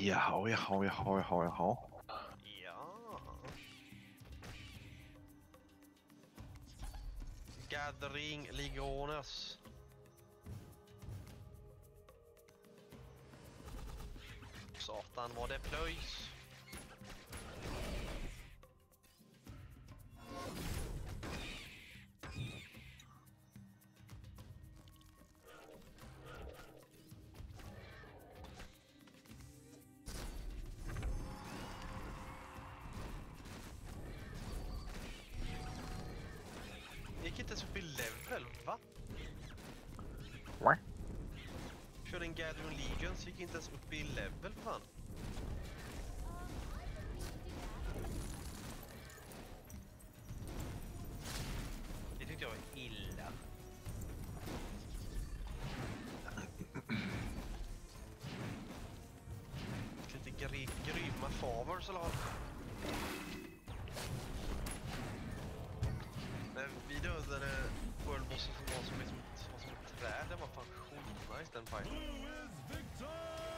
Jaha. Ja. Gathering Legioners. Satan vad det plöjs. Gick inte ens upp i level, va? Va? Körde en Gathering Legions, gick inte ens upp i level, fan. Det tyckte jag var illa. Lite grymma favors eller vad? Men vi dödade worldbossen som var som ett träd. Det var fan skitnice den fighten.